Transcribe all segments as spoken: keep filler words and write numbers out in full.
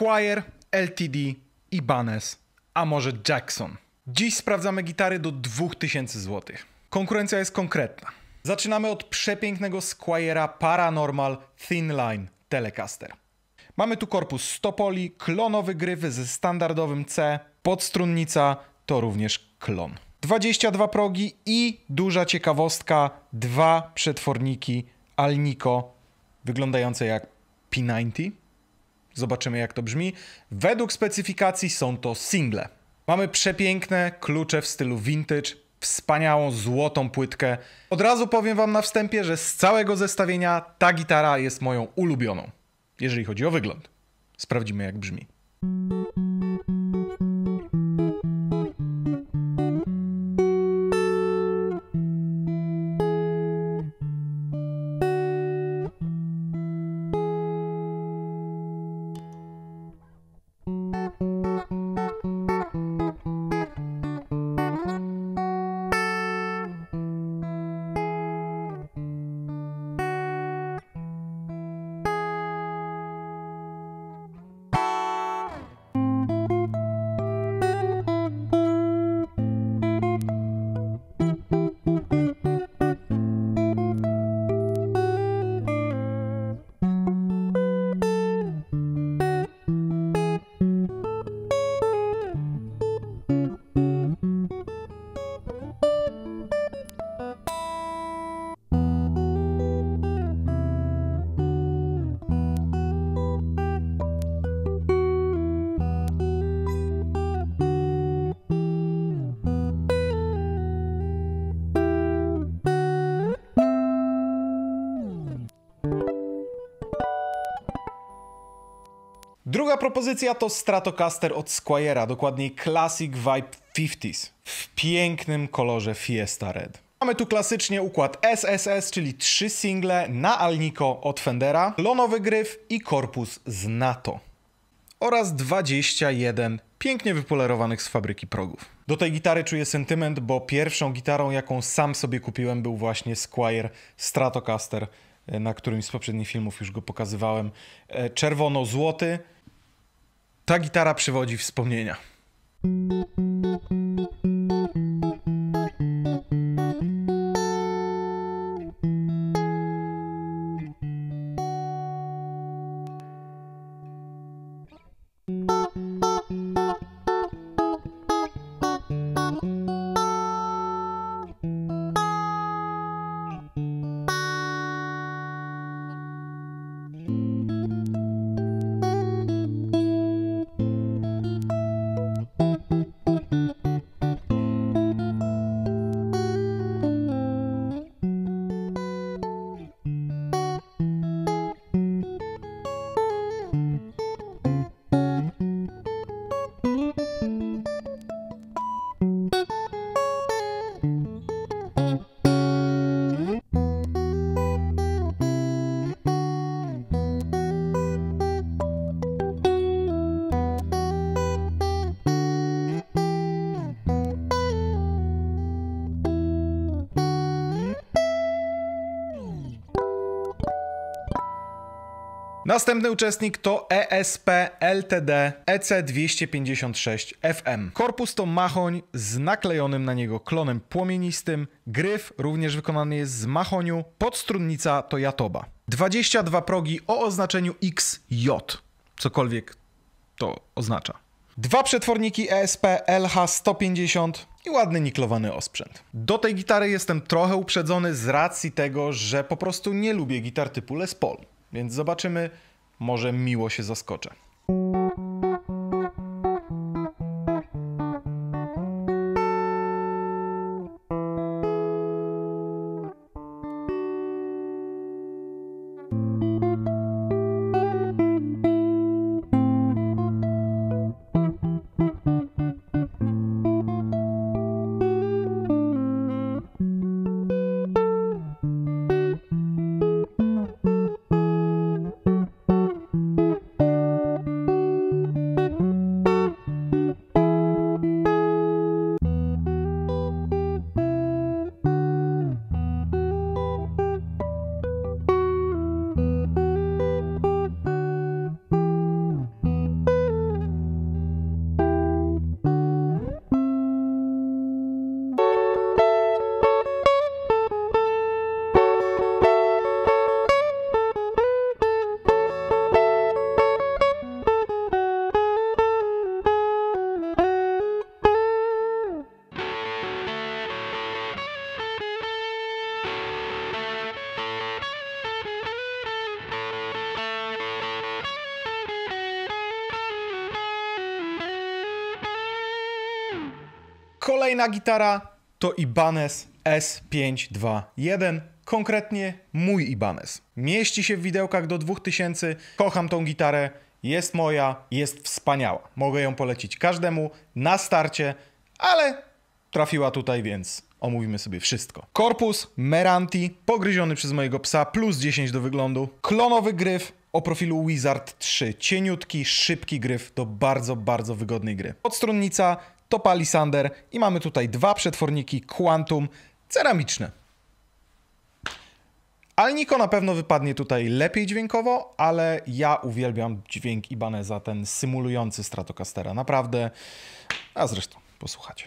Squier, L T D, Ibanez, a może Jackson. Dziś sprawdzamy gitary do dwóch tysięcy złotych. Konkurencja jest konkretna. Zaczynamy od przepięknego Squiera Paranormal Thin Line Telecaster. Mamy tu korpus sto poli, klonowy gryf ze standardowym C, podstrunnica to również klon. dwadzieścia dwa progi i duża ciekawostka, dwa przetworniki Alnico wyglądające jak P dziewięćdziesiąt. Zobaczymy, jak to brzmi. Według specyfikacji są to single. Mamy przepiękne klucze w stylu vintage, wspaniałą złotą płytkę. Od razu powiem wam na wstępie, że z całego zestawienia ta gitara jest moją ulubioną, jeżeli chodzi o wygląd. Sprawdzimy, jak brzmi. Druga propozycja to Stratocaster od Squiera, dokładniej Classic Vibe pięćdziesiąt w pięknym kolorze Fiesta Red. Mamy tu klasycznie układ S S S, czyli trzy single na Alnico od Fendera, klonowy gryf i korpus z NATO oraz dwadzieścia jeden pięknie wypolerowanych z fabryki progów. Do tej gitary czuję sentyment, bo pierwszą gitarą, jaką sam sobie kupiłem, był właśnie Squier Stratocaster, na którymś z poprzednich filmów już go pokazywałem. Czerwono-złoty. Ta gitara przywodzi wspomnienia. Następny uczestnik to E S P L T D E C dwieście pięćdziesiąt sześć F M. Korpus to mahoń z naklejonym na niego klonem płomienistym. Gryf również wykonany jest z mahoniu. Podstrunnica to Jatoba. dwadzieścia dwa progi o oznaczeniu X J. Cokolwiek to oznacza. Dwa przetworniki E S P L H sto pięćdziesiąt i ładny niklowany osprzęt. Do tej gitary jestem trochę uprzedzony z racji tego, że po prostu nie lubię gitar typu Les Paul. Więc zobaczymy, może miło się zaskoczę. Kolejna gitara to Ibanez S pięć dwa jeden, konkretnie mój Ibanez. Mieści się w widełkach do dwóch tysięcy, kocham tą gitarę, jest moja, jest wspaniała. Mogę ją polecić każdemu na starcie, ale trafiła tutaj, więc omówimy sobie wszystko. Korpus Meranti, pogryziony przez mojego psa, plus dziesięć do wyglądu. Klonowy gryf o profilu Wizard trzy, cieniutki, szybki gryf do bardzo, bardzo wygodnej gry. Podstrunnica to Palisander i mamy tutaj dwa przetworniki Quantum ceramiczne. Alnico na pewno wypadnie tutaj lepiej dźwiękowo, ale ja uwielbiam dźwięk Ibaneza, ten symulujący Stratocastera. Naprawdę, a zresztą posłuchacie.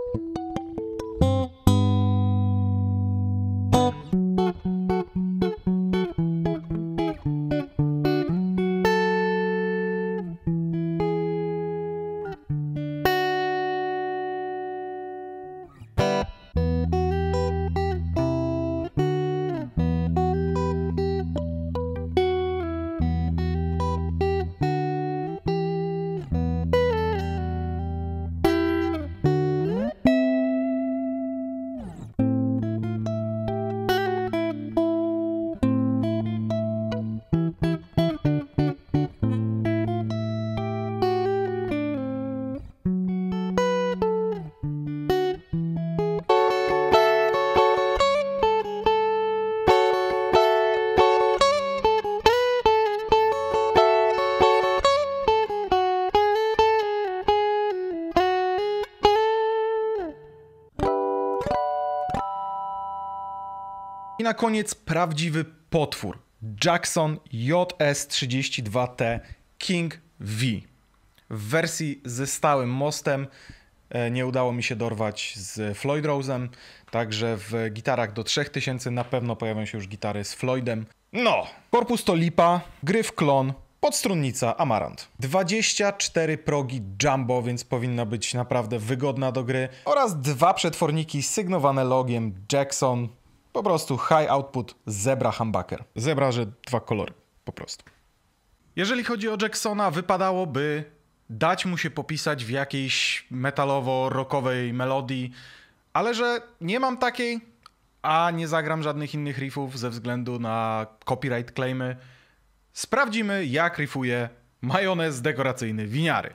I na koniec prawdziwy potwór. Jackson J S trzydzieści dwa T King V. W wersji ze stałym mostem nie udało mi się dorwać z Floyd Rose'em, także w gitarach do trzech tysięcy na pewno pojawią się już gitary z Floydem. No, korpus to lipa, gryf klon, podstrunnica Amarant. dwadzieścia cztery progi jumbo, więc powinna być naprawdę wygodna do gry. Oraz dwa przetworniki sygnowane logiem Jackson. Po prostu high output Zebra humbucker. Zebra, że dwa kolory, po prostu. Jeżeli chodzi o Jacksona, wypadałoby dać mu się popisać w jakiejś metalowo-rockowej melodii, ale że nie mam takiej, a nie zagram żadnych innych riffów ze względu na copyright claimy, sprawdzimy, jak riffuje majonez dekoracyjny winiary.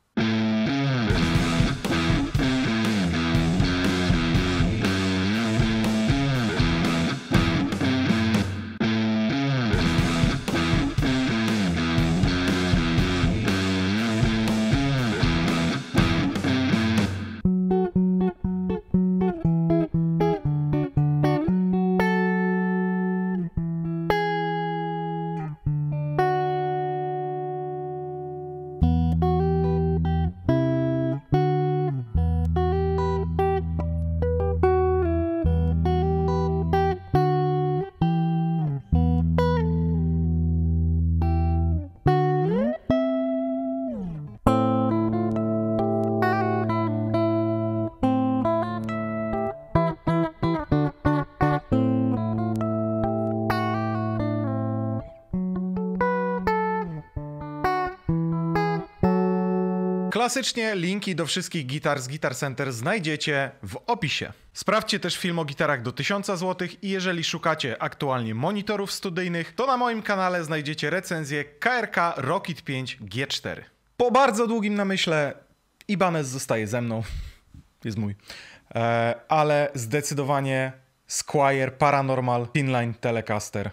Klasycznie linki do wszystkich gitar z Guitar Center znajdziecie w opisie. Sprawdźcie też film o gitarach do tysiąca złotych i jeżeli szukacie aktualnie monitorów studyjnych, to na moim kanale znajdziecie recenzję K R K Rockit pięć G cztery. Po bardzo długim namyśle Ibanez zostaje ze mną, jest mój, e, ale zdecydowanie Squier Paranormal Thinline Telecaster.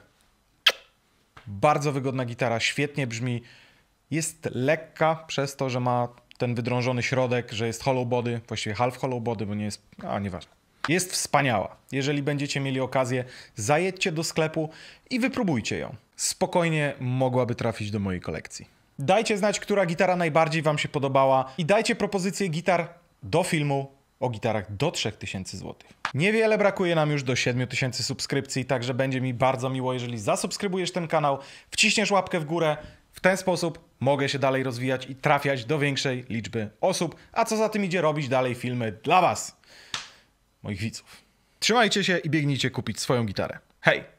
Bardzo wygodna gitara, świetnie brzmi, jest lekka przez to, że ma ten wydrążony środek, że jest hollow body, właściwie half hollow body, bo nie jest, a nieważne. Jest wspaniała. Jeżeli będziecie mieli okazję, zajedźcie do sklepu i wypróbujcie ją. Spokojnie mogłaby trafić do mojej kolekcji. Dajcie znać, która gitara najbardziej wam się podobała i dajcie propozycje gitar do filmu o gitarach do trzech tysięcy złotych. Niewiele brakuje nam już do siedmiu tysięcy subskrypcji, także będzie mi bardzo miło, jeżeli zasubskrybujesz ten kanał, wciśniesz łapkę w górę. W ten sposób mogę się dalej rozwijać i trafiać do większej liczby osób, a co za tym idzie, robić dalej filmy dla was, moich widzów. Trzymajcie się i biegnijcie kupić swoją gitarę. Hej!